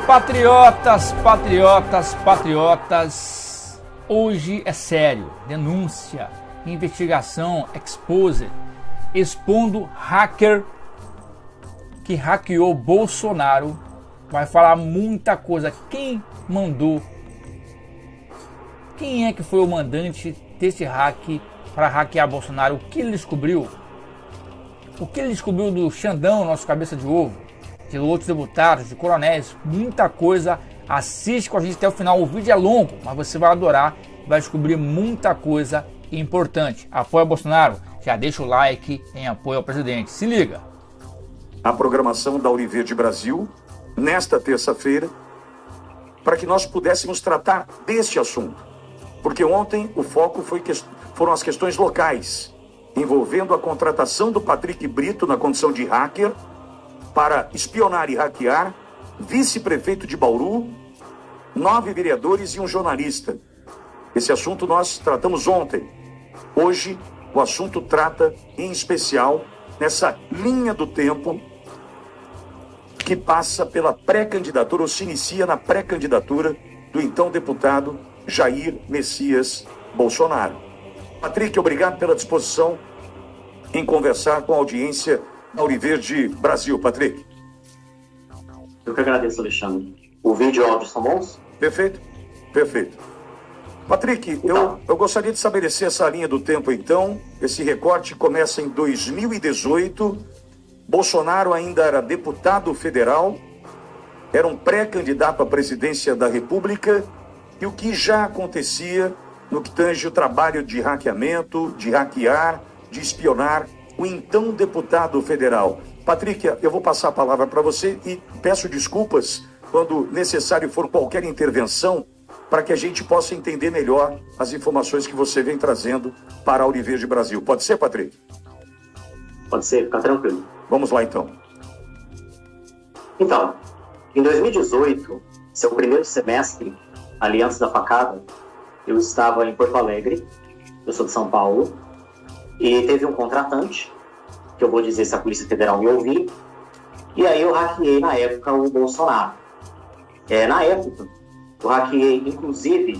Patriotas, patriotas, patriotas, hoje é sério. Denúncia, investigação, exposed, expondo hacker que hackeou Bolsonaro. Vai falar muita coisa. Quem mandou? Quem é que foi o mandante desse hack para hackear Bolsonaro? O que ele descobriu? O que ele descobriu do Xandão, nosso cabeça de ovo? De outros deputados, de coronéis, muita coisa. Assiste com a gente até o final. O vídeo é longo, mas você vai adorar. Vai descobrir muita coisa importante. Apoia Bolsonaro? Já deixa o like em apoio ao presidente. Se liga. A programação da Auriverde Brasil, nesta terça-feira, para que nós pudéssemos tratar deste assunto. Porque ontem o foco foram as questões locais, envolvendo a contratação do Patrick Brito na condição de hacker, para espionar e hackear vice-prefeito de Bauru, 9 vereadores e um jornalista. Esse assunto nós tratamos ontem. Hoje, o assunto trata, em especial, nessa linha do tempo que passa pela pré-candidatura, ou se inicia na pré-candidatura do então deputado Jair Messias Bolsonaro. Patrick, obrigado pela disposição em conversar com a audiência da Auriverde Brasil. Patrick. Eu que agradeço, Alexandre. O vídeo e o áudio são bons? Perfeito, perfeito. Patrick, eu gostaria de estabelecer essa linha do tempo, então. Esse recorte começa em 2018. Bolsonaro ainda era deputado federal, era um pré-candidato à presidência da República, e o que já acontecia no que tange o trabalho de hackeamento, de hackear, de espionar o então deputado federal. Patrick, eu vou passar a palavra para você e peço desculpas quando necessário for qualquer intervenção, para que a gente possa entender melhor as informações que você vem trazendo para a Auriverde Brasil. Pode ser, Patrick? Pode ser, fica tranquilo. Vamos lá, então. Então, em 2018, seu primeiro semestre, ali antes da facada, eu estava em Porto Alegre, eu sou de São Paulo, e teve um contratante, que eu vou dizer se a Polícia Federal me ouvir, e aí eu hackeei na época o Bolsonaro. Na época, eu hackeei inclusive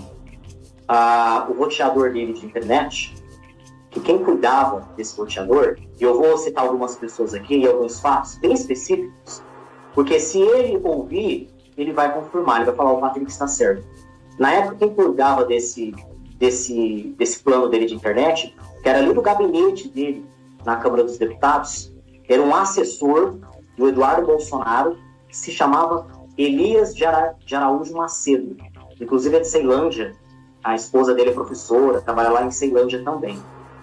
o roteador dele de internet, que quem cuidava desse roteador, e eu vou citar algumas pessoas aqui e alguns fatos bem específicos, porque se ele ouvir, ele vai confirmar, ele vai falar: o Patrick está certo. Na época, quem cuidava desse plano dele de internet, que era ali do gabinete dele, na Câmara dos Deputados, era um assessor do Eduardo Bolsonaro, que se chamava Elias de Araújo Macedo. Inclusive é de Ceilândia, a esposa dele é professora, trabalha lá em Ceilândia também.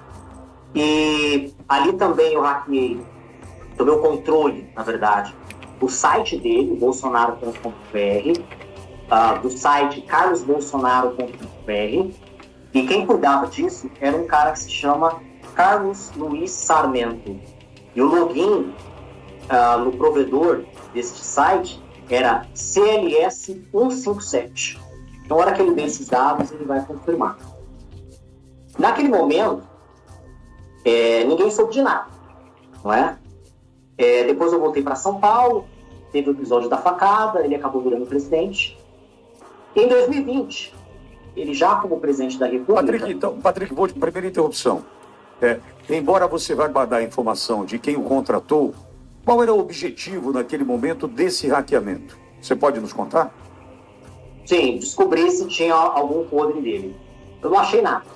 E ali também eu hackeei, tomei o controle, na verdade, o site dele, bolsonaro.com.br, do site carlosbolsonaro.com.br, e quem cuidava disso era um cara que se chama Carlos Luiz Sarmento. E o login no provedor deste site era CLS157. Na hora que ele vê esses dados, ele vai confirmar. Naquele momento, ninguém soube de nada, não é? Depois eu voltei para São Paulo, teve o episódio da facada, ele acabou virando presidente. Em 2020, ele já como presidente da República... Patrick, primeira interrupção. Embora você vai guardar a informação de quem o contratou, qual era o objetivo naquele momento desse hackeamento? Você pode nos contar? Sim, descobrir se tinha algum podre dele. Eu não achei nada.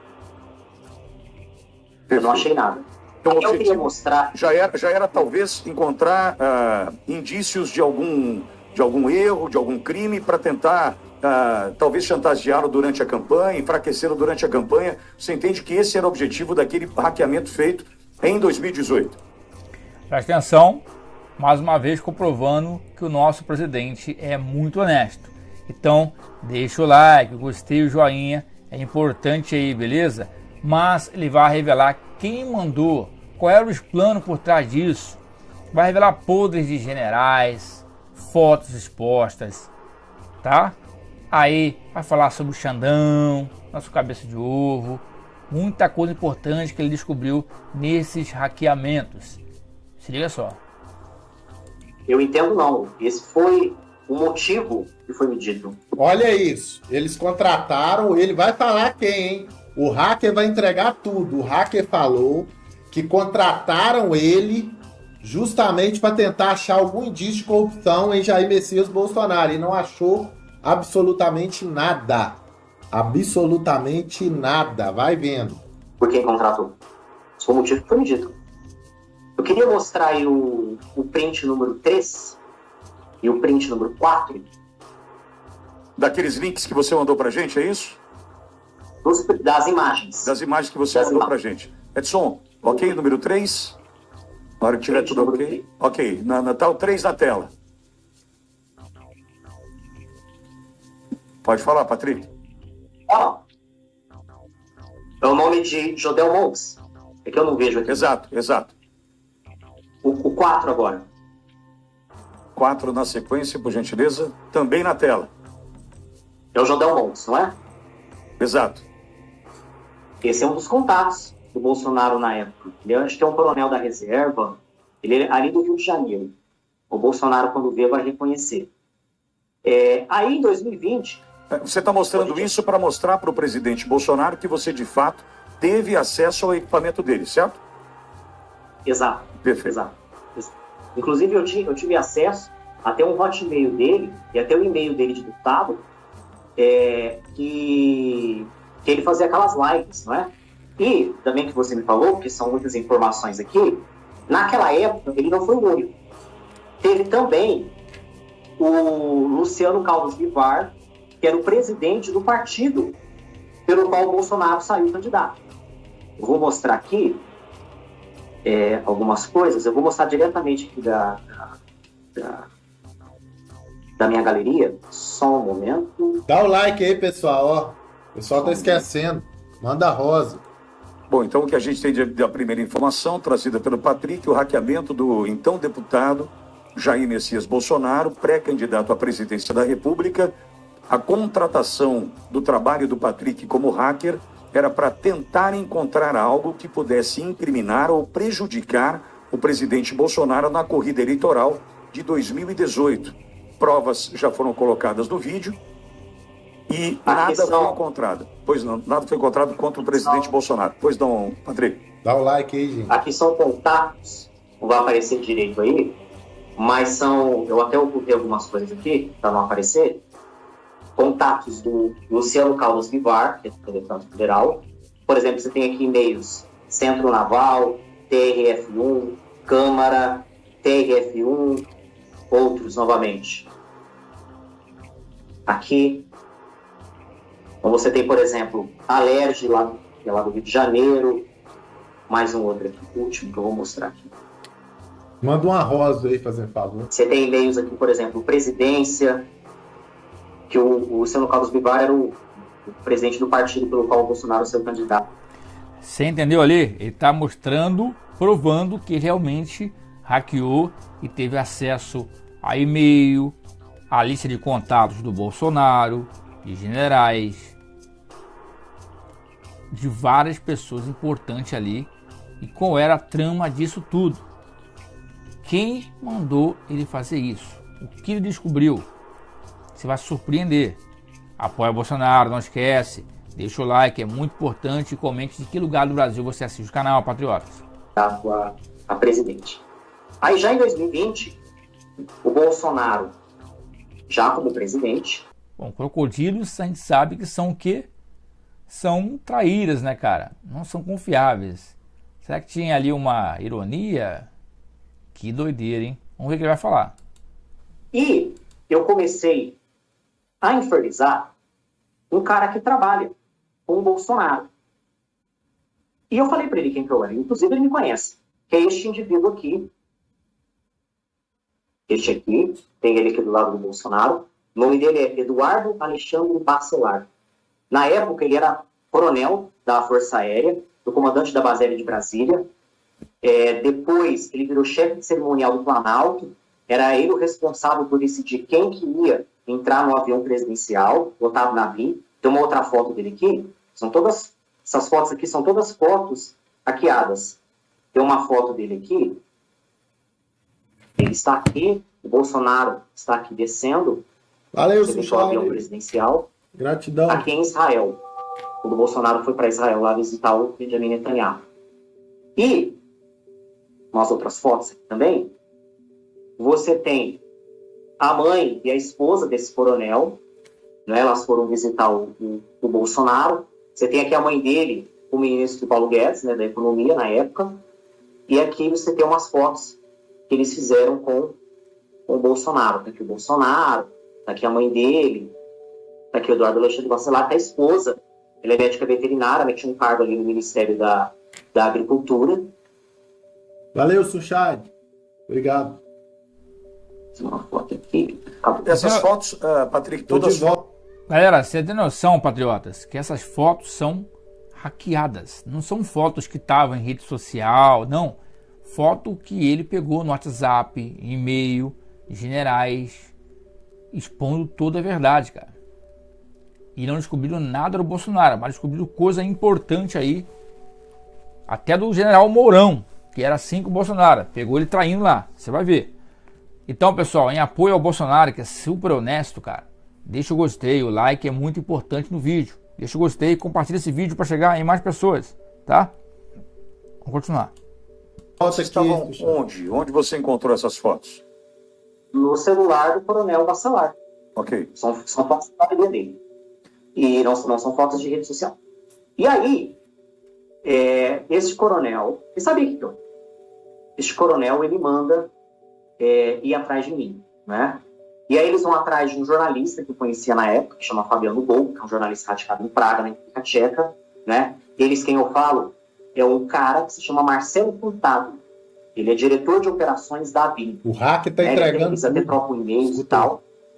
Eu não achei nada. Então, eu queria mostrar... Já era talvez encontrar indícios de algum erro, de algum crime, para tentar talvez chantageá-lo durante a campanha, enfraquecê-lo durante a campanha. Você entende que esse era o objetivo daquele hackeamento feito em 2018? Presta atenção, mais uma vez comprovando que o nosso presidente é muito honesto. Então, deixa o like, o gostei, o joinha, é importante aí, beleza? Mas ele vai revelar quem mandou, qual era o plano por trás disso. Vai revelar podres de generais, fotos expostas, tá? Aí vai falar sobre o Xandão, nosso cabeça de ovo, muita coisa importante que ele descobriu nesses hackeamentos. Se liga só. Eu entendo não. Esse foi o motivo que foi medido. Olha isso, eles contrataram, ele vai falar quem, hein? O hacker vai entregar tudo. O hacker falou que contrataram ele justamente para tentar achar algum indício de corrupção em Jair Messias Bolsonaro. E não achou absolutamente nada. Absolutamente nada. Vai vendo. Por quem contratou. Esse foi o motivo que foi medido. Eu queria mostrar aí o print número 3 e o print número 4. Daqueles links que você mandou pra gente, é isso? Das imagens. Das imagens que você mandou pra gente. Edson, ok, número 3. Na hora que tiver tudo ok. Ok, tá o 3 na tela. Pode falar, Patrick. Ó, é o nome de Jodel Monks. É que eu não vejo aqui. Exato. O 4 agora. 4 na sequência, por gentileza. Também na tela. É o Jodel Monks, não é? Exato. Esse é um dos contatos do Bolsonaro na época. Ele acho que é um coronel da reserva. Ele é ali do Rio de Janeiro. O Bolsonaro, quando vê, vai reconhecer. Aí, em 2020... Você está mostrando isso para mostrar para o presidente Bolsonaro que você, de fato, teve acesso ao equipamento dele, certo? Exato. Perfeito. Exato. Inclusive, eu tive acesso até um hotmail dele e até o e-mail dele de deputado, que ele fazia aquelas lives, não é? E, também que você me falou, que são muitas informações aqui, naquela época, ele não foi o único. Teve também o Luciano Caldas Bivar, que era o presidente do partido pelo qual o Bolsonaro saiu candidato. Eu vou mostrar aqui algumas coisas. Eu vou mostrar diretamente aqui da minha galeria. Só um momento. Dá o like aí, pessoal. Ó, o pessoal tá esquecendo. Manda rosa. Bom, então o que a gente tem da primeira informação, trazida pelo Patrick, o hackeamento do então deputado Jair Messias Bolsonaro, pré-candidato à presidência da República. A contratação do trabalho do Patrick como hacker era para tentar encontrar algo que pudesse incriminar ou prejudicar o presidente Bolsonaro na corrida eleitoral de 2018. Provas já foram colocadas no vídeo e nada foi encontrado. Pois não, nada foi encontrado contra o presidente Bolsonaro. Pois não, Patrick? Dá o like aí, gente. Aqui são contatos, não vai aparecer direito aí, mas são... Eu até ocultei algumas coisas aqui para não aparecer. Contatos do Luciano Caldas Bivar, que é do deputado federal. Por exemplo, você tem aqui e-mails Centro Naval, TRF1, Câmara, TRF1, outros novamente. Aqui, então você tem, por exemplo, Alerj, que é lá do Rio de Janeiro, mais um outro aqui, o último que eu vou mostrar aqui. Manda uma rosa aí, fazendo favor. Você tem e-mails aqui, por exemplo, Presidência, que o Luciano Caldas Bivar era o presidente do partido pelo qual o Bolsonaro saiu candidato. Você entendeu ali? Ele está mostrando, provando que realmente hackeou e teve acesso a e-mail, a lista de contatos do Bolsonaro, de generais, de várias pessoas importantes ali. E qual era a trama disso tudo? Quem mandou ele fazer isso? O que ele descobriu? Você vai se surpreender. Apoia o Bolsonaro, não esquece. Deixa o like, é muito importante. E comente de que lugar do Brasil você assiste o canal, patriotas. A presidente. Aí já em 2020, o Bolsonaro, já como presidente... Bom, crocodilos a gente sabe que são o quê? São traíras, né, cara? Não são confiáveis. Será que tinha ali uma ironia? Que doideira, hein? Vamos ver o que ele vai falar. E eu comecei a infernizar um cara que trabalha com o Bolsonaro. E eu falei para ele quem que eu era. Inclusive ele me conhece. Que é este indivíduo aqui. Este aqui. Tem ele aqui do lado do Bolsonaro. O nome dele é Eduardo Alexandre Bacelar. Na época ele era coronel da Força Aérea, do comandante da base aérea de Brasília. Depois ele virou chefe de cerimonial do Planalto. Era ele o responsável por decidir quem que ia entrar no avião presidencial, Otávio Navim. Tem uma outra foto dele aqui. Essas fotos aqui são todas fotos hackeadas. Tem uma foto dele aqui. Ele está aqui O Bolsonaro está aqui descendo. Valeu, Você deixou o avião presidencial. Gratidão. Aqui em Israel. Quando o Bolsonaro foi para Israel lá visitar o Benjamin Netanyahu. E, umas outras fotos aqui também, você tem a mãe e a esposa desse coronel, né? Elas foram visitar o Bolsonaro. Você tem aqui a mãe dele, o ministro Paulo Guedes, né, da economia na época. E aqui você tem umas fotos que eles fizeram com o Bolsonaro. Tá aqui o Bolsonaro, tá aqui a mãe dele, tá aqui o Eduardo Alexandre Bacelar, tá a esposa. Ela é médica veterinária, né, tinha um cargo ali no Ministério da Agricultura. Valeu, Suchard. Obrigado. Uma foto aqui. Essas fotos, Patrick, todas... Galera, você tem noção, patriotas, que essas fotos são hackeadas. Não são fotos que estavam em rede social, não. Foto que ele pegou no WhatsApp, e-mail, generais, expondo toda a verdade, cara. E não descobriram nada do Bolsonaro, mas descobriram coisa importante aí, até do general Mourão, que era assim com o Bolsonaro. Pegou ele traindo lá, você vai ver. Então, pessoal, em apoio ao Bolsonaro, que é super honesto, cara, deixa o gostei, o like é muito importante no vídeo. Deixa o gostei e compartilha esse vídeo para chegar em mais pessoas, tá? Vamos continuar. Vocês estavam onde? Onde você encontrou essas fotos? No celular do coronel Bacelar. Ok. São fotos da família dele. E não são fotos de rede social. E aí, esse coronel... Você sabia que esse coronel, ele manda ir atrás de mim, né? E aí eles vão atrás de um jornalista que eu conhecia na época, que chama Fabiano Gol, que é um jornalista radicado em Praga, na República Tcheca, né? Eles, quem eu falo, é um cara que se chama Marcelo Furtado. Ele é diretor de operações da ABIN. O hack tá entregando tudo. Até troca e-mails e tal.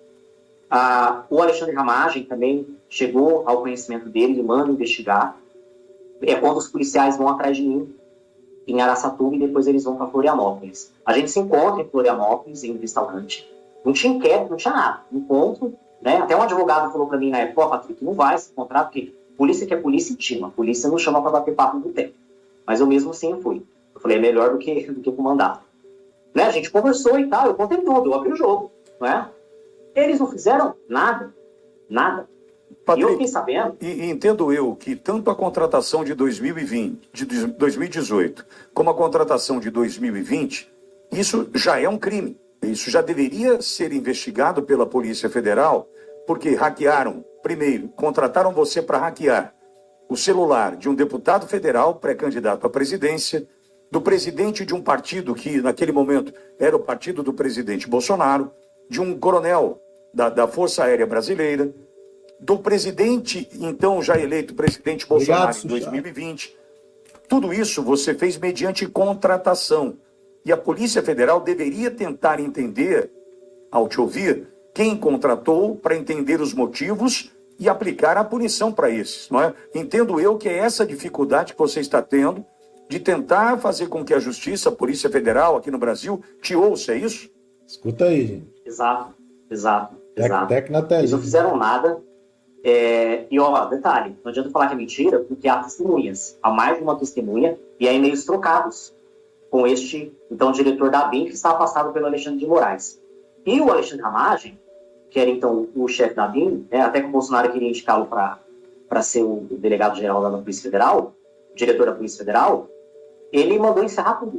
O Alexandre Ramagem também chegou ao conhecimento dele, ele manda investigar. É quando os policiais vão atrás de mim em Araçatuba e depois eles vão para Florianópolis. A gente se encontra em Florianópolis, em um restaurante. Não tinha inquérito, não tinha nada. Encontro, né? Até um advogado falou para mim na época, Patrick, não vai se encontrar, porque polícia que é polícia intima. Polícia não chama para bater papo no tempo. Mas eu mesmo assim fui. Eu falei, é melhor do que com mandato. Né? A gente conversou e tal, eu contei tudo, eu abri o jogo. Não é? Eles não fizeram nada. Nada. Patrick, e eu fiquei sabendo... E entendo eu que tanto a contratação de 2020, de 2018, como a contratação de 2020, isso já é um crime. Isso já deveria ser investigado pela Polícia Federal, porque hackearam, primeiro, contrataram você para hackear o celular de um deputado federal pré-candidato à presidência, do presidente de um partido que, naquele momento, era o partido do presidente Bolsonaro, de um coronel da Força Aérea Brasileira, do presidente, então já eleito presidente Bolsonaro em 2020. Tudo isso você fez mediante contratação. E a Polícia Federal deveria tentar entender, ao te ouvir, quem contratou para entender os motivos e aplicar a punição para esses, não é? Entendo eu que é essa dificuldade que você está tendo de tentar fazer com que a Justiça, a Polícia Federal aqui no Brasil, te ouça, é isso? Escuta aí, gente. Exato. Tec na telinha. Eles não fizeram nada. E, ó, detalhe, não adianta falar que é mentira, porque há testemunhas. Há mais de uma testemunha e há e-mails trocados com este, então, diretor da ABIN, que está afastado pelo Alexandre de Moraes. E o Alexandre Ramagem, que era, então, o chefe da ABIN, até que o Bolsonaro queria indicá-lo para ser o delegado-geral da Polícia Federal, o diretor da Polícia Federal, ele mandou encerrar tudo.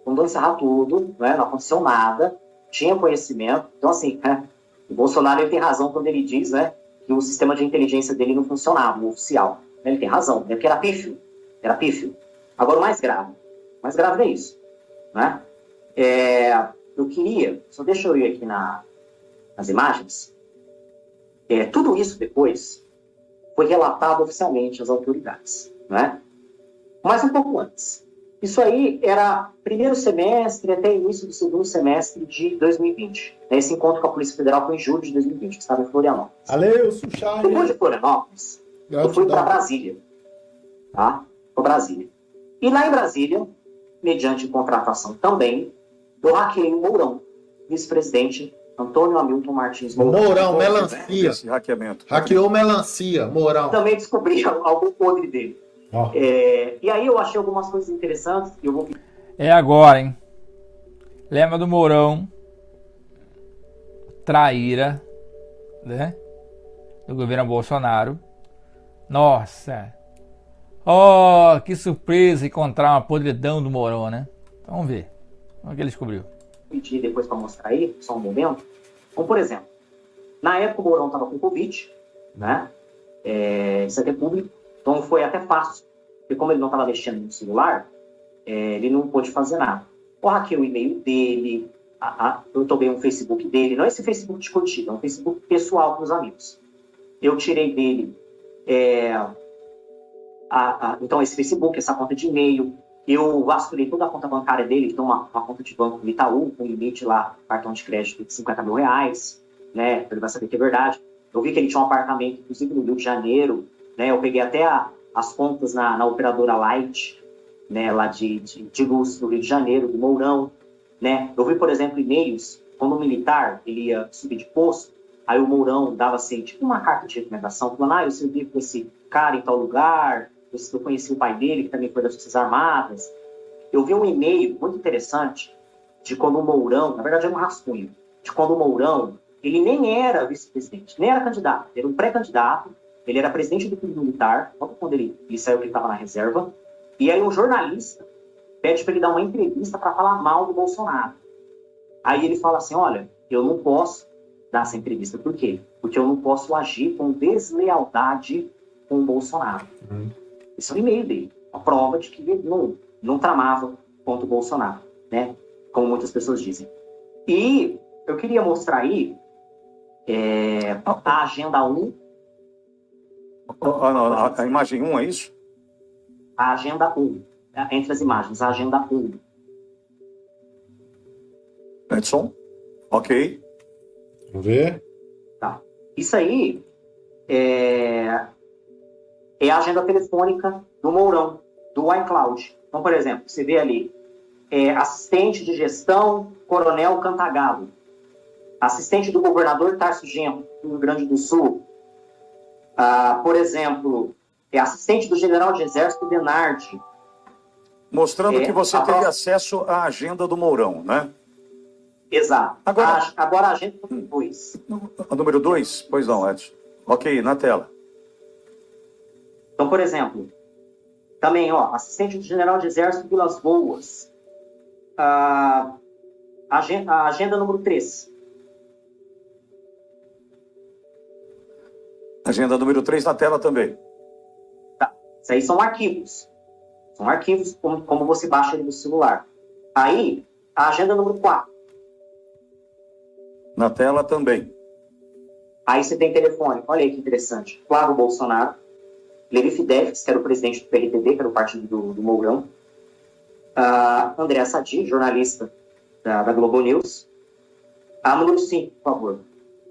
Né? Não aconteceu nada, tinha conhecimento. Então, assim, o Bolsonaro ele tem razão quando ele diz, né, que o sistema de inteligência dele não funcionava, o oficial. Ele tem razão, porque era pífio. Agora, o mais grave não é isso. Né? Eu queria, só deixa eu ir aqui nas imagens, tudo isso depois foi relatado oficialmente às autoridades. Né? Mas um pouco antes. Isso aí era primeiro semestre até início do segundo semestre de 2020. Esse encontro com a Polícia Federal foi em julho de 2020, que estava em Florianópolis. Valeu, Suchard. Depois de Florianópolis, eu fui para Brasília. Tá? Para Brasília. E lá em Brasília, mediante contratação também, eu hackeei o Mourão, vice-presidente Antônio Hamilton Martins Mourão. Mourão, melancia. Esse hackeamento. Hackeou melancia, Mourão. Também descobri algum podre dele. Oh. E aí eu achei algumas coisas interessantes. Eu vou... É agora, hein? Lembra do Mourão? traíra, né, do governo Bolsonaro. Nossa, oh, que surpresa encontrar uma podridão do Mourão, né? Então, vamos ver o que ele descobriu. Pedir depois para mostrar aí, só um momento. Então, por exemplo, na época o Mourão estava com Covid, né? Isso aqui é público, então foi até fácil, porque como ele não estava mexendo no celular, ele não pôde fazer nada. Eu hackei o e-mail dele, eu tomei um Facebook dele, não esse Facebook de curtida, é um Facebook pessoal com os amigos. Eu tirei dele então esse Facebook, essa conta de e-mail, eu vasculhei toda a conta bancária dele, então uma conta de banco do Itaú, com limite lá, cartão de crédito de 50 mil reais, né, ele vai saber que é verdade. Eu vi que ele tinha um apartamento, inclusive no Rio de Janeiro, né, eu peguei até as contas na operadora Light, né, lá de luz do Rio de Janeiro, do Mourão, né. Eu vi, por exemplo, e-mails, quando o militar ele ia subir de posto, aí o Mourão dava assim, tipo uma carta de recomendação, falando, eu servi com esse cara em tal lugar, eu conheci o pai dele, que também foi das Forças Armadas. Eu vi um e-mail muito interessante de quando o Mourão, na verdade era um rascunho, de quando o Mourão, ele nem era vice-presidente, nem era candidato, ele era um pré-candidato, ele era presidente do clube militar, logo quando ele saiu que ele estava na reserva, e aí um jornalista pede para ele dar uma entrevista para falar mal do Bolsonaro. Aí ele fala assim, olha, eu não posso dar essa entrevista, por quê? Porque eu não posso agir com deslealdade com o Bolsonaro. Esse é o e-mail dele, a prova de que ele não tramava contra o Bolsonaro, né? Como muitas pessoas dizem. E eu queria mostrar aí a agenda 1. A imagem 1, é isso? A agenda 1. Entre as imagens, a agenda 1. Edson? Ok. Vamos ver. Tá. Isso aí é a agenda telefônica do Mourão, do iCloud. Então, por exemplo, você vê ali, assistente de gestão, Coronel Cantagalo. Assistente do governador Tarso Genro, do Rio Grande do Sul. Por exemplo, assistente do general de exército Denardi. Mostrando que você teve acesso à agenda do Mourão, né? Exato. Agora a agenda número 2. A número 2? Pois não, Edson. Ok, na tela. Então, por exemplo, também, assistente do general de exército Vilas Boas. A agenda número 3. Agenda número 3 na tela também. Tá. Isso aí são arquivos. São arquivos como você baixa ele no celular. Aí, a agenda número 4. Na tela também. Aí você tem telefone. Olha aí que interessante. Flávio Bolsonaro. Levi Fidelix, que era o presidente do PRTB, que era o partido do Mourão. André Sadi, jornalista da Globo News. Número 5, por favor.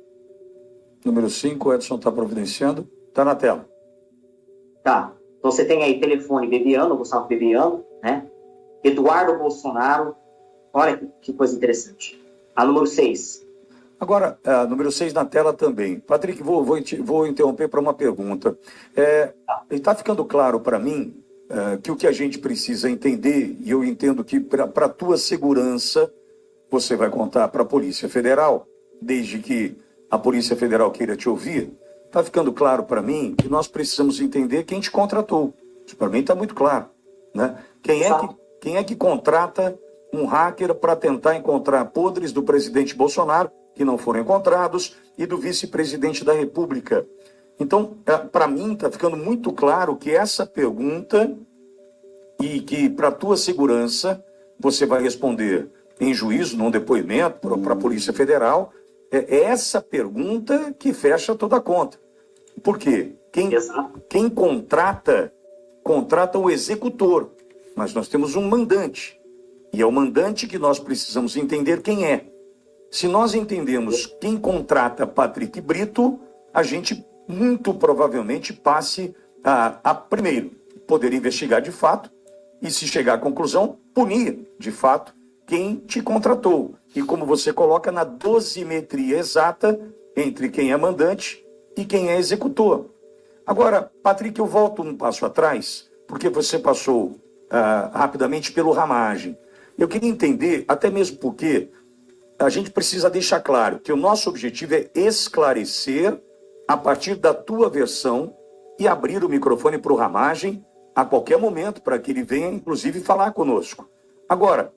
Número 5, o Edson está providenciando. Está na tela. Tá. Então você tem aí telefone Bebiano, Gustavo Bebiano, né? Eduardo Bolsonaro. Olha que coisa interessante. Número 6. Agora, número 6 na tela também. Patrick, vou interromper para uma pergunta. Está ficando claro para mim que o que a gente precisa entender, e eu entendo que para a tua segurança, você vai contar para a Polícia Federal, desde que a Polícia Federal queira te ouvir, está ficando claro para mim que nós precisamos entender quem te contratou. Isso para mim está muito claro, né? Quem é que contrata um hacker para tentar encontrar podres do presidente Bolsonaro, que não foram encontrados, e do vice-presidente da República. Então, para mim, está ficando muito claro que essa pergunta, e que para a tua segurança, você vai responder em juízo, num depoimento para a Polícia Federal, é essa pergunta que fecha toda a conta. Por quê? Quem contrata o executor, mas nós temos um mandante, e é o mandante que nós precisamos entender quem é. Se nós entendemos quem contrata Patrick Brito, a gente muito provavelmente passe a primeiro, poder investigar de fato e, se chegar à conclusão, punir de fato quem te contratou. E como você coloca, na dosimetria exata entre quem é mandante e quem é executor. Agora, Patrick, eu volto um passo atrás, porque você passou rapidamente pelo Ramagem. Eu queria entender, até mesmo porque a gente precisa deixar claro que o nosso objetivo é esclarecer a partir da tua versão e abrir o microfone para o Ramagem a qualquer momento, para que ele venha, inclusive, falar conosco. Agora,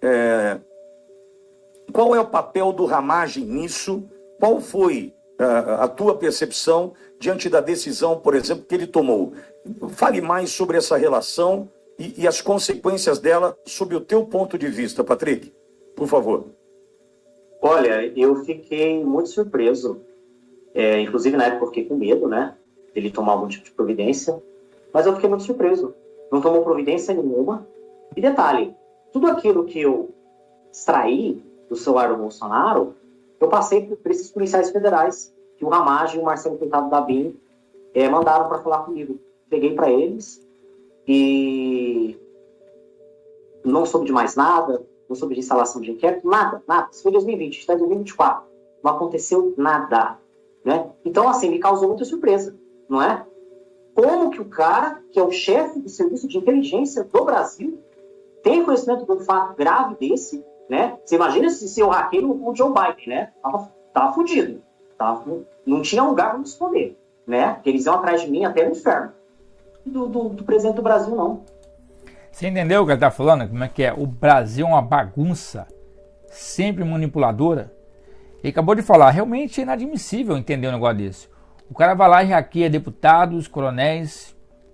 qual é o papel do Ramagem nisso? Qual foi a tua percepção diante da decisão, por exemplo, que ele tomou? Fale mais sobre essa relação e as consequências dela sob o teu ponto de vista, Patrick, por favor. Olha, eu fiquei muito surpreso. Inclusive, na época, eu fiquei com medo, né? Ele tomar algum tipo de providência. Mas eu fiquei muito surpreso. Não tomou providência nenhuma. E detalhe, tudo aquilo que eu extraí do celular do Bolsonaro, eu passei por esses policiais federais, que o Ramagem e o Marcelo Pintado da BIM mandaram para falar comigo. Peguei para eles e não soube de mais nada, não soube de instalação de inquérito, nada. Isso foi em 2020, está em 2024. Não aconteceu nada, né? Então, assim, me causou muita surpresa, não é? Como que o cara, que é o chefe do serviço de inteligência do Brasil, tem conhecimento de um fato grave desse, né? Você imagina se eu hackeei o Joe Biden, né? Tava fudido. Não tinha lugar para me esconder, né? Porque eles iam atrás de mim até no inferno. Do presidente do Brasil, não. Você entendeu o que ele está falando? Como é que é? O Brasil é uma bagunça, sempre manipuladora. Ele acabou de falar, realmente é inadmissível entender um negócio desse. O cara vai lá e hackeia deputados, coronéis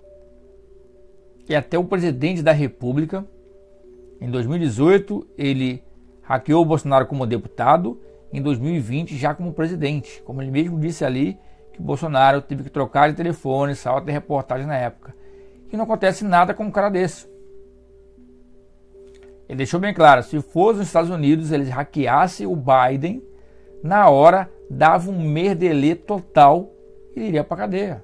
e até o presidente da República. Em 2018, ele hackeou o Bolsonaro como deputado, em 2020 já como presidente. Como ele mesmo disse ali, que o Bolsonaro teve que trocar de telefone, saiu até reportagem na época. E não acontece nada com um cara desse. Ele deixou bem claro, se fosse nos Estados Unidos, eles hackeassem o Biden, na hora dava um merdelê total e ele iria para cadeia.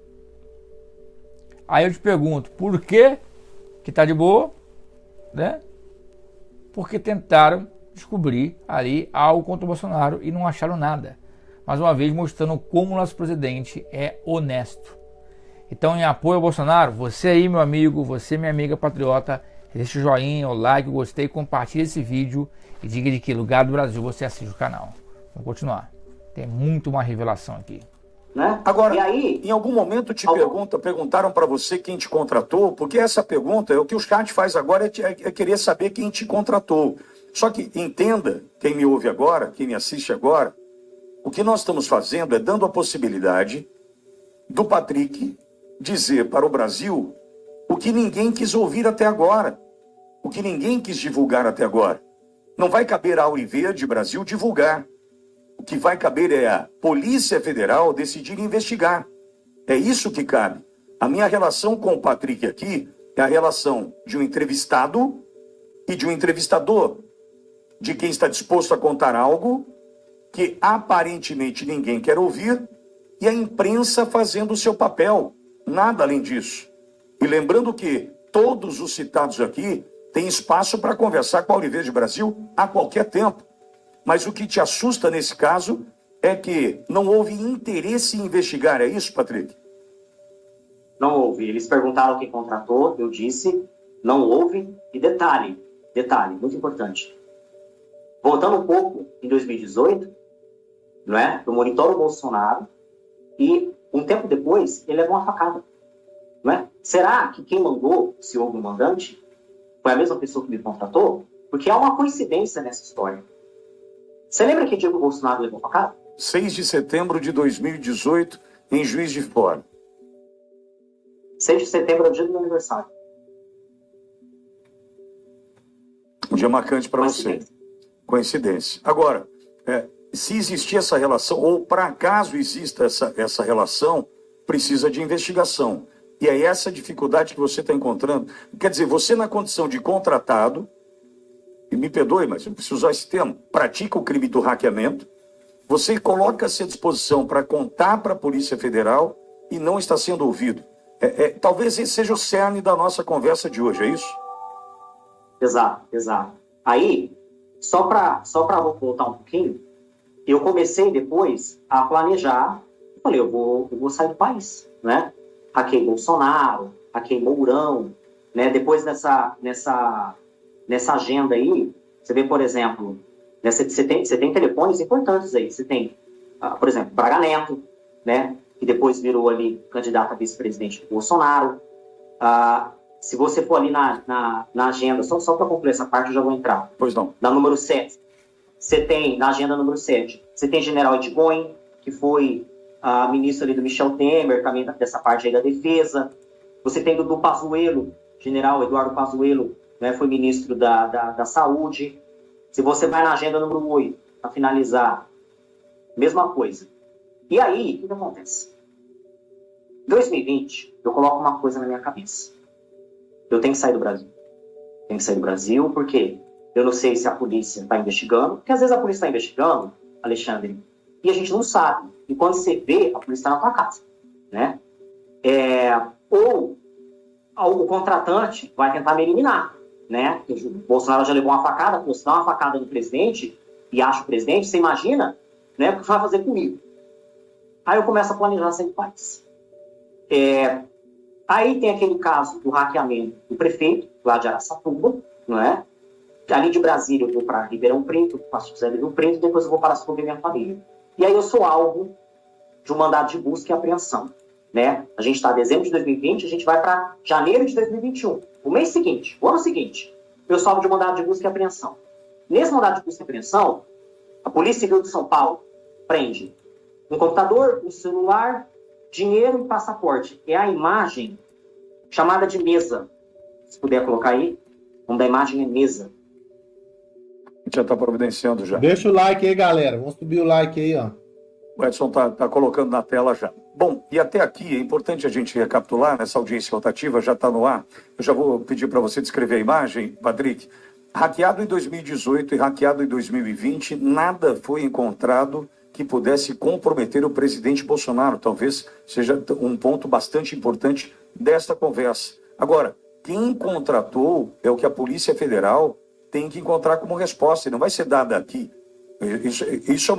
Aí eu te pergunto, por que tá de boa? Né? Porque tentaram descobrir ali algo contra o Bolsonaro e não acharam nada. Mais uma vez mostrando como o nosso presidente é honesto. Então, em apoio ao Bolsonaro, você aí, meu amigo, você, minha amiga patriota, deixa o joinha, o like, o gostei, compartilhe esse vídeo e diga de que lugar do Brasil você assiste o canal. Vamos continuar. Tem muito uma revelação aqui. Né? Agora, e aí, em algum momento perguntaram para você quem te contratou, porque essa pergunta, o que o chat faz agora é querer saber quem te contratou. Só que entenda, quem me ouve agora, quem me assiste agora, o que nós estamos fazendo é dando a possibilidade do Patrick dizer para o Brasil o que ninguém quis ouvir até agora, o que ninguém quis divulgar até agora. Não vai caber à Auriverde Brasil divulgar. O que vai caber é a Polícia Federal decidir investigar. É isso que cabe. A minha relação com o Patrick aqui é a relação de um entrevistado e de um entrevistador, de quem está disposto a contar algo que aparentemente ninguém quer ouvir e a imprensa fazendo o seu papel. Nada além disso. E lembrando que todos os citados aqui têm espaço para conversar com a Auriverde Brasil a qualquer tempo. Mas o que te assusta nesse caso é que não houve interesse em investigar, é isso, Patrick? não houve. Eles perguntaram quem contratou, eu disse, não houve. E detalhe, muito importante. Voltando um pouco, em 2018, não é? Eu monitoro o Bolsonaro e um tempo depois ele levou uma facada. Não é? Será que quem mandou, se houve um mandante, foi a mesma pessoa que me contratou? Porque há uma coincidência nessa história. Você lembra que dia que o Bolsonaro levou facada? 6 de setembro de 2018, em Juiz de Fora. 6 de setembro é o dia do meu aniversário. Um dia marcante para você. Coincidência. Agora, se existir essa relação, ou por acaso exista essa relação, precisa de investigação. E é essa dificuldade que você está encontrando. Quer dizer, você na condição de contratado, e me perdoe, mas eu preciso usar esse termo, pratica o crime do hackeamento, você coloca-se à disposição para contar para a Polícia Federal e não está sendo ouvido. Talvez esse seja o cerne da nossa conversa de hoje, é isso? Exato. Aí, só para voltar um pouquinho, eu comecei depois a planejar. Eu falei, eu vou sair do país, né? Hackei Bolsonaro, hackei Mourão, né? Depois nessa agenda aí, você vê, por exemplo, Né? Você tem telefones importantes aí. Você tem, por exemplo, Braga Neto, né? Que depois virou ali candidato a vice-presidente do Bolsonaro. Se você for ali na agenda, só para concluir essa parte, eu já vou entrar. Pois não. Na número 7, você tem, na agenda número 7, você tem general Edgões, que foi ministro ali do Michel Temer, também dessa parte aí da defesa. Você tem do Pazuello, general Eduardo Pazuello, né, foi ministro da Saúde. Se você vai na agenda número 8, para finalizar, mesma coisa. E aí, o que acontece? Em 2020, eu coloco uma coisa na minha cabeça. Eu tenho que sair do Brasil. Tenho que sair do Brasil porque eu não sei se a polícia está investigando, porque às vezes a polícia está investigando, Alexandre, e a gente não sabe. E quando você vê, a polícia está na tua casa, né? Ou o contratante vai tentar me eliminar, né? O Bolsonaro já levou uma facada, se dá uma facada no presidente e acha o presidente, você imagina, né? O que vai fazer comigo? Aí eu começo a planejar sair do país. Aí tem aquele caso do hackeamento do prefeito, lá de Araçatuba, não é? Ali de Brasília eu vou para Ribeirão Preto, passo José Ribeirão Preto, depois eu vou para a minha família. E aí eu sou alvo de um mandado de busca e apreensão, né? A gente está em dezembro de 2020, a gente vai para janeiro de 2021. O mês seguinte, o ano seguinte, eu sou alvo de um mandado de busca e apreensão. Nesse mandado de busca e apreensão, a Polícia Civil de São Paulo prende um computador, um celular, dinheiro e passaporte. É a imagem chamada de mesa. Se puder colocar aí, o nome da imagem é mesa. Já está providenciando já. Deixa o like aí, galera. Vamos subir o like aí, ó. O Edson está colocando na tela já. Bom, e até aqui é importante a gente recapitular, nessa audiência rotativa já está no ar. Eu já vou pedir para você descrever a imagem, Patrick. Hackeado em 2018 e hackeado em 2020, nada foi encontrado que pudesse comprometer o presidente Bolsonaro. Talvez seja um ponto bastante importante desta conversa. Agora, quem contratou é o que a Polícia Federal tem que encontrar como resposta, e não vai ser dada aqui. Isso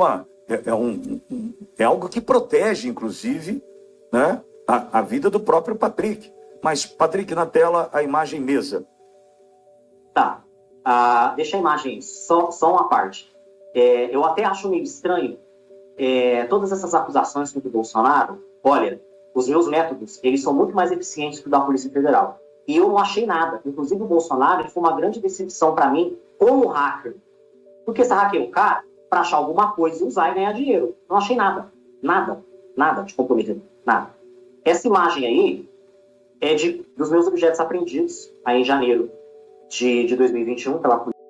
é algo que protege, inclusive, né, a vida do próprio Patrick. Mas, Patrick, na tela, a imagem mesa. Tá. Deixa a imagem só uma parte. Eu até acho meio estranho todas essas acusações contra o Bolsonaro. Olha, os meus métodos, eles são muito mais eficientes que o da Polícia Federal. E eu não achei nada. Inclusive, o Bolsonaro foi uma grande decepção para mim como hacker. Porque você hackeia o cara para achar alguma coisa e usar e ganhar dinheiro. Não achei nada. Nada de comprometer. Nada. Essa imagem aí é dos meus objetos apreendidos aí em janeiro de 2021 pela polícia.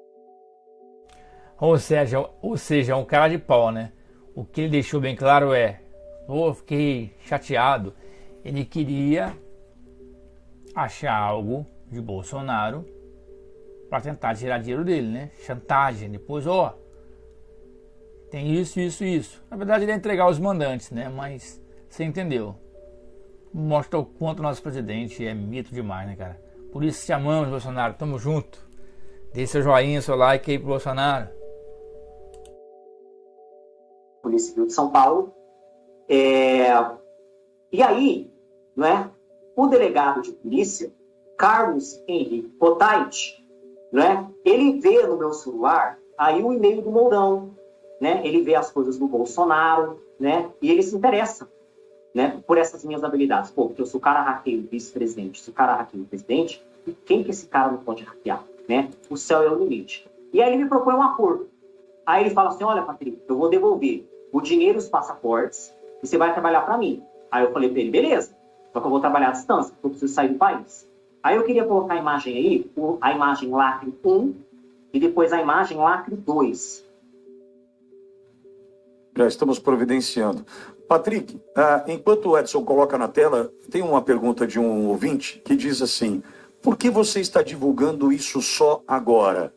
Ou seja, é um cara de pau, né? O que ele deixou bem claro fiquei chateado. Ele queria achar algo de Bolsonaro para tentar tirar dinheiro dele, né? Chantagem. Depois, tem isso. Na verdade, ele ia entregar os mandantes, né? Mas você entendeu. Mostra o quanto o nosso presidente é mito demais, né, cara? Por isso te amamos, Bolsonaro. Tamo junto. Deixe seu joinha, seu like aí pro Bolsonaro. Polícia Civil de São Paulo. E aí, não é? O delegado de polícia, Carlos Henrique Potait, não é? Ele vê no meu celular aí o e-mail do Mourão, né? Ele vê as coisas do Bolsonaro, né? E ele se interessa, né? Por essas minhas habilidades. Porque se o cara hackeia o vice-presidente, se o cara hackeia o presidente, quem que esse cara não pode hackear, né? O céu é o limite. E aí ele me propõe um acordo. Aí ele fala assim, olha, Patrick, eu vou devolver o dinheiro e os passaportes e você vai trabalhar para mim. Aí eu falei para ele, beleza, só que eu vou trabalhar à distância, porque eu preciso sair do país. Aí eu queria colocar a imagem aí, a imagem lacre 1 e depois a imagem lacre 2. Já estamos providenciando. Patrick, enquanto o Edson coloca na tela, tem uma pergunta de um ouvinte que diz assim, por que você está divulgando isso só agora?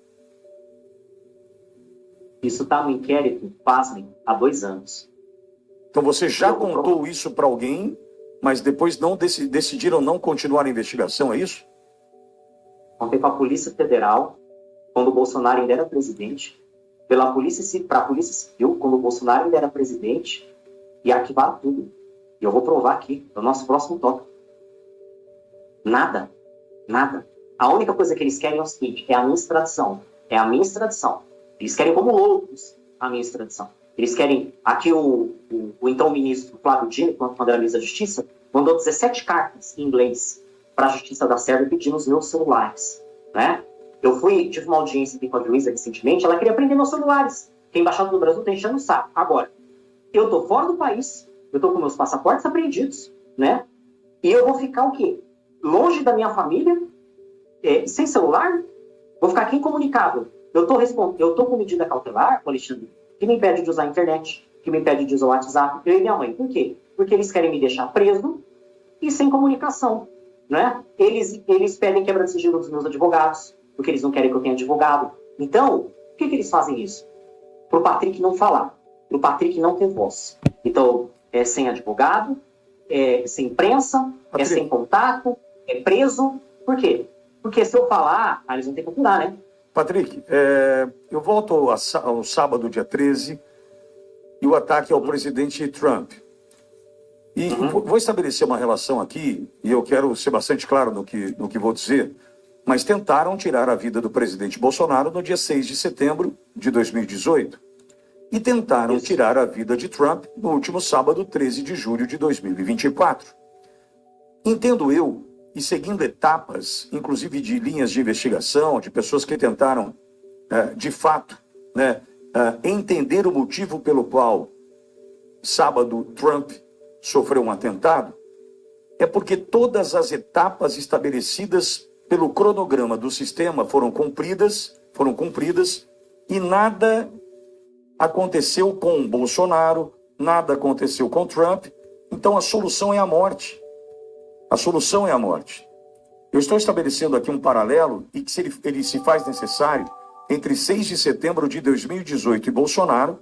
Isso está no inquérito, pasmem, há 2 anos. Então você já contou isso para alguém, mas depois não decidiram não continuar a investigação, é isso? Contei para a Polícia Federal, quando o Bolsonaro ainda era presidente, para a Polícia Civil, quando o Bolsonaro ainda era presidente, e arquivaram tudo. E eu vou provar aqui, no nosso próximo tópico. Nada. A única coisa que eles querem é o seguinte, é a minha extradição. Eles querem como loucos a minha extradição. Eles querem... Aqui o então ministro Flávio Dino, quando era ministro da Justiça, mandou 17 cartas em inglês para a Justiça da Sérvia pedindo os meus celulares, né? Eu tive uma audiência aqui com a juíza recentemente, ela queria prender meus celulares, que a Embaixada do Brasil está enchendo o saco. Agora, eu estou fora do país, eu estou com meus passaportes apreendidos, né? E eu vou ficar o quê? Longe da minha família, sem celular? Vou ficar aqui incomunicável. Eu estou com medida cautelar, Alexandre, que me impede de usar a internet, que me impede de usar o WhatsApp, eu e minha mãe. Por quê? Porque eles querem me deixar preso e sem comunicação, né? Eles pedem quebra de sigilo dos meus advogados, porque eles não querem que eu tenha advogado. Então, por que eles fazem isso? Para o Patrick não falar, para o Patrick não ter voz. Então, é sem advogado, é sem imprensa, Patrick, é sem contato, é preso. Por quê? Porque se eu falar, eles vão ter que apurar, né? Patrick, eu volto ao sábado, dia 13, e o ataque ao presidente Trump. E vou estabelecer uma relação aqui, e eu quero ser bastante claro no que vou dizer, mas tentaram tirar a vida do presidente Bolsonaro no dia 6 de setembro de 2018. E tentaram tirar a vida de Trump no último sábado, 13 de julho de 2024. Entendo eu, e seguindo etapas, inclusive de linhas de investigação, de pessoas que tentaram, de fato, né, entender o motivo pelo qual sábado Trump sofreu um atentado, é porque todas as etapas estabelecidas pelo cronograma do sistema foram cumpridas, e nada aconteceu com Bolsonaro, nada aconteceu com Trump. Então a solução é a morte. A solução é a morte. Eu estou estabelecendo aqui um paralelo, e que ele se faz necessário, entre 6 de setembro de 2018 e Bolsonaro,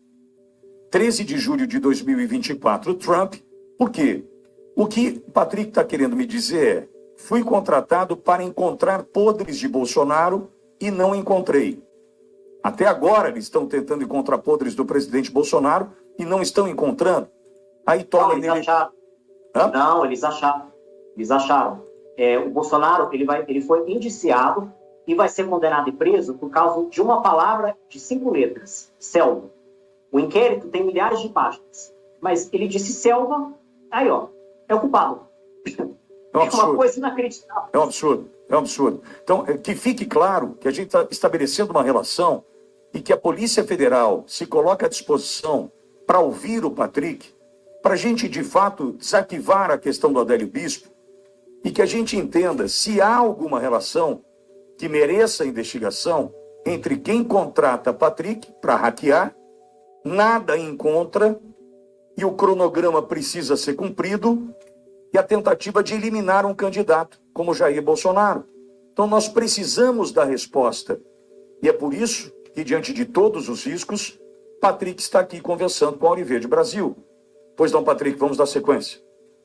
13 de julho de 2024, Trump. Por quê? O que o Patrick está querendo me dizer é: fui contratado para encontrar podres de Bolsonaro e não encontrei. Até agora eles estão tentando encontrar podres do presidente Bolsonaro e não estão encontrando. Aí torna eles acharam. Não, eles acharam. O Bolsonaro ele foi indiciado e vai ser condenado e preso por causa de uma palavra de 5 letras: selva. O inquérito tem milhares de páginas, mas ele disse selva, aí ó, é o culpado. É um absurdo. Uma coisa inacreditável. É um absurdo. Então, que fique claro que a gente está estabelecendo uma relação e que a Polícia Federal se coloca à disposição para ouvir o Patrick, para a gente, de fato, desativar a questão do Adélio Bispo e que a gente entenda se há alguma relação que mereça investigação entre quem contrata Patrick para hackear, nada encontra, e o cronograma precisa ser cumprido, e a tentativa de eliminar um candidato como Jair Bolsonaro. Então nós precisamos da resposta. E é por isso que, diante de todos os riscos, Patrick está aqui conversando com a Auriverde Brasil. Pois não, Patrick, vamos dar sequência.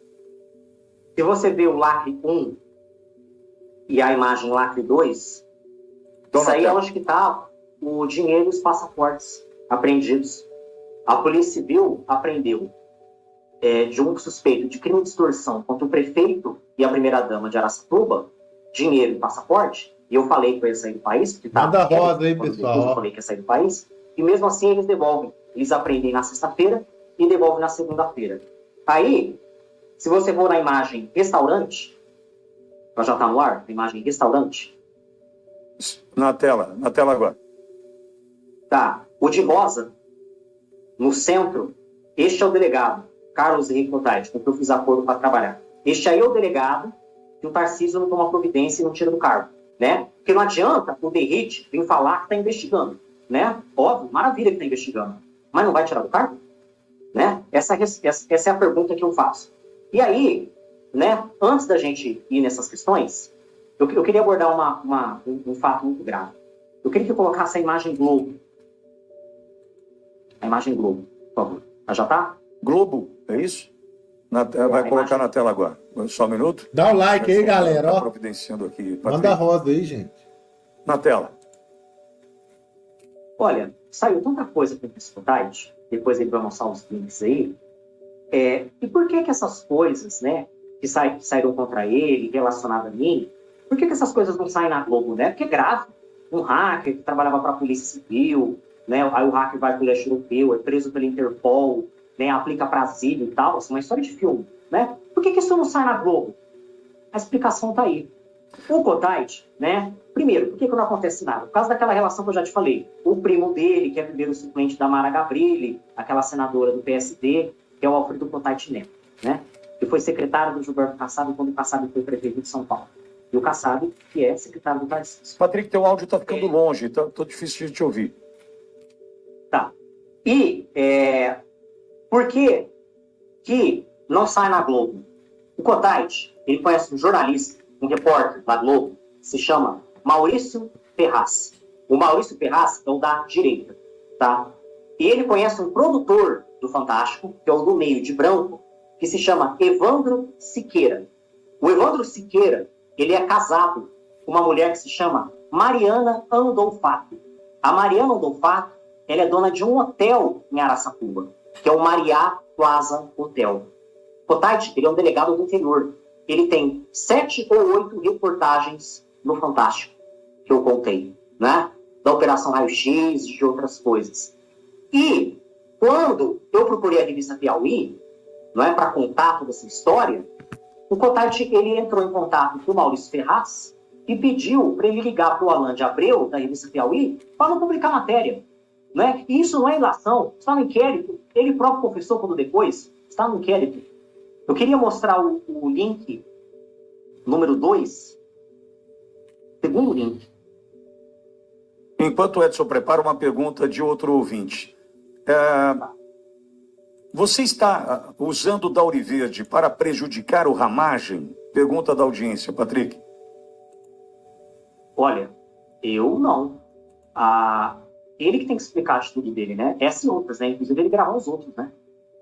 Se você vê o lacre 1 e a imagem lacre 2, então, isso aí é onde que está o dinheiro e os passaportes apreendidos. A Polícia Civil apreendeu de um suspeito de crime de extorsão contra o prefeito e a primeira-dama de Araçatuba, dinheiro e passaporte, e eu falei que eu ia sair do país, porque Manda roda aí, pessoal. Eu falei que ia sair do país, e mesmo assim eles devolvem. Eles apreendem na sexta-feira e devolvem na segunda-feira. Aí, se você for na imagem restaurante, ela já está no ar, a imagem restaurante. Na tela agora. Tá, o de rosa, no centro, este é o delegado, Carlos Henrique Motaide, com quem eu fiz acordo para trabalhar. Este aí é o delegado que o Tarcísio não toma providência e não tira do cargo, né? Porque não adianta o DERIT vir falar que está investigando, né? Óbvio, maravilha que está investigando, mas não vai tirar do cargo? Né? Essa é a pergunta que eu faço. E aí, né, antes da gente ir nessas questões, eu queria abordar um fato muito grave. Eu queria que eu colocasse a imagem Globo. A imagem Globo, por favor. Ela já tá? Globo, é isso? Vai colocar na tela agora. Só um minuto. Dá o like aí, galera. Ó. Providenciando aqui. Manda a roda aí, gente. Na tela. Olha, saiu tanta coisa com esse site, depois ele vai mostrar os links aí. E por que essas coisas, né, que saíram contra ele, relacionadas a mim, por que essas coisas não saem na Globo, né? Porque é grave. um hacker que trabalhava para a Polícia Civil, né? Aí o hacker vai para o leste europeu, é preso pela Interpol, né? Aplica para asilo e tal, assim, uma história de filme, né? Por que isso não sai na Globo? A explicação está aí. O Kotite, né? Primeiro, por que não acontece nada? Por causa daquela relação que eu já te falei. O primo dele, que é primeiro suplente da Mara Gabrilli, aquela senadora do PSD, que é o Alfredo Kotite Neto, né? Que foi secretário do Gilberto Kassab quando o Kassab foi prefeito de São Paulo. E o Kassab, que é secretário do Tarcísio. Patrick, teu áudio está ficando longe, tá difícil de te ouvir. Tá. E por que não sai na Globo? O Kotite, ele conhece um jornalista, um repórter da Globo, que se chama Maurício Ferraz. O Maurício Ferraz é o da direita, tá? E ele conhece um produtor do Fantástico, que é o do meio de branco, que se chama Evandro Siqueira. O Evandro Siqueira, ele é casado com uma mulher que se chama Mariana Andolfato. A Mariana Andolfato, ela é dona de um hotel em Araçatuba, que é o Mariá Plaza Hotel. Kotite, ele é um delegado do interior. Ele tem 7 ou 8 reportagens no Fantástico, que eu contei, né? Da Operação Raio-X e de outras coisas. E quando eu procurei a revista Piauí, não é, para contar toda essa história, o Kotite, ele entrou em contato com o Maurício Ferraz e pediu para ele ligar para o Alain de Abreu, da revista Piauí, para não publicar matéria. Né? E isso não é ilação, está no inquérito. Ele próprio confessou quando depois, está no inquérito. Eu queria mostrar o link número 2, segundo link. Enquanto o Edson prepara uma pergunta de outro ouvinte. Você está usando o Dauri Verde para prejudicar o Ramagem? Pergunta da audiência, Patrick. Olha, eu não. Ele que tem que explicar a atitude dele, né? Essa e outras, né? Inclusive ele gravou os outros, né?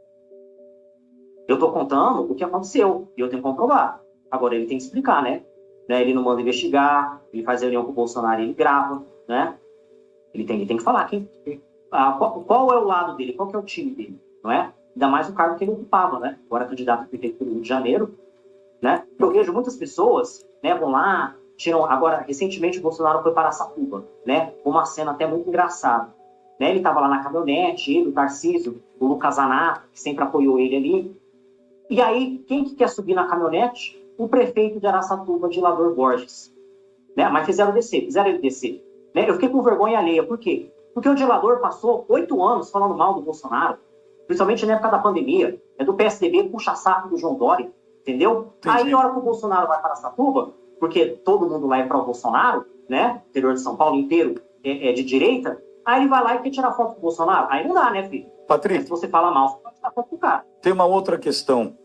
Eu tô contando o que aconteceu e eu tenho que comprovar. Agora ele tem que explicar, né? Ele não manda investigar, ele faz reunião com o Bolsonaro e ele grava, né? Ele tem que falar qual é o lado dele, qual que é o time dele, não é? Ainda mais o cargo que ele ocupava, né? Agora candidato a prefeito do Rio de Janeiro, né? Eu vejo muitas pessoas, né? Vão lá, tiram... Agora, recentemente o Bolsonaro foi para Araçatuba, né? Uma cena até muito engraçada. Né? Ele estava lá na caminhonete, ele, o Tarcísio, o Lucas Zanato, que sempre apoiou ele ali. E aí, quem que quer subir na caminhonete? O prefeito de Araçatuba, Dilador Borges. Né? Mas fizeram ele descer. Né? Eu fiquei com vergonha alheia. Por quê? Porque o Dilador passou 8 anos falando mal do Bolsonaro, principalmente na época da pandemia. É do PSDB, puxa-saco do João Dória, entendeu? Entendi. Aí, na hora que o Bolsonaro vai para Araçatuba, porque todo mundo lá é para o Bolsonaro, né? O interior de São Paulo inteiro é de direita, aí ele vai lá e quer tirar foto do Bolsonaro. Aí não dá, né, filho? Patrick, se você fala mal, você pode tirar foto do cara. Tem uma outra questão.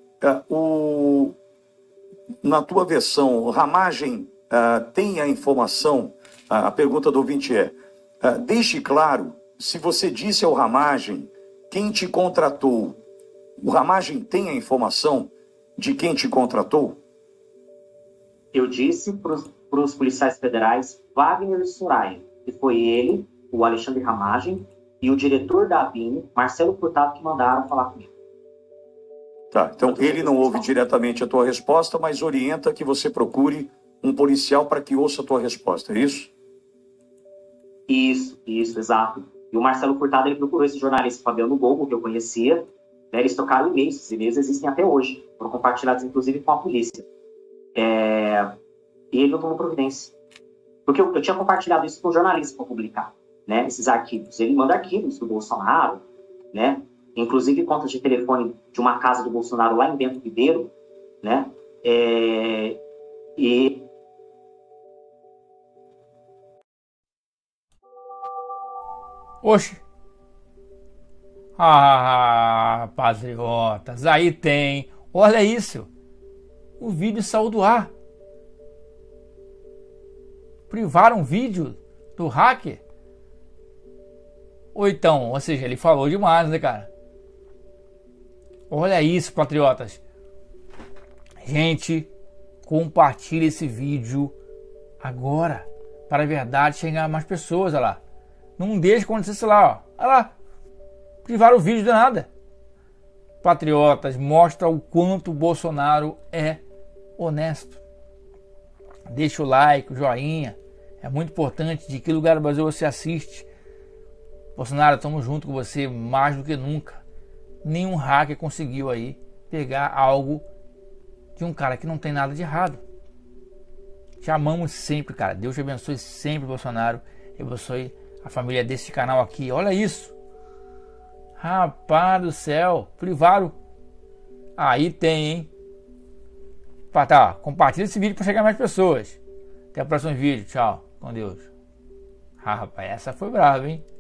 Na tua versão, o Ramagem tem a informação, a pergunta do ouvinte deixe claro, se você disse ao Ramagem quem te contratou, o Ramagem tem a informação de quem te contratou? Eu disse para os policiais federais Wagner Soraya, que foi ele, o Alexandre Ramagem, e o diretor da ABIN, Marcelo Furtado, que mandaram falar comigo. Tá, então ele não ouve diretamente a tua resposta, mas orienta que você procure um policial para que ouça a tua resposta, é isso? Isso, exato. E o Marcelo Furtado, ele procurou esse jornalista Fabiano Gogo, que eu conhecia, né, eles trocaram e-mails, esses e-mails existem até hoje, foram compartilhados inclusive com a polícia. E ele não tomou providência. Porque eu tinha compartilhado isso com o jornalista para publicar, né, esses arquivos. Ele manda arquivos do Bolsonaro, né, inclusive contas de telefone de uma casa do Bolsonaro lá em Bento Ribeiro, né, e... Oxe! Patriotas, aí tem. Olha isso. O vídeo saiu do ar. Privaram o vídeo do hacker. Ou seja, ele falou demais, né, cara? Olha isso, patriotas. Gente, compartilhe esse vídeo agora. Para a verdade chegar a mais pessoas, olha lá. Não deixe acontecer isso lá, ó. Olha lá. Privaram o vídeo de nada. Patriotas, mostra o quanto o Bolsonaro é honesto. Deixa o like, o joinha. É muito importante de que lugar do Brasil você assiste. Bolsonaro, estamos junto com você mais do que nunca. Nenhum hacker conseguiu aí pegar algo de um cara que não tem nada de errado. Te amamos sempre, cara. Deus te abençoe sempre, Bolsonaro. E abençoe a família desse canal aqui. Olha isso. Rapaz do céu. Privado. Aí tem, hein? Tá, compartilha esse vídeo para chegar a mais pessoas. Até o próximo vídeo. Tchau. Com Deus. Ah, rapaz, essa foi brava, hein?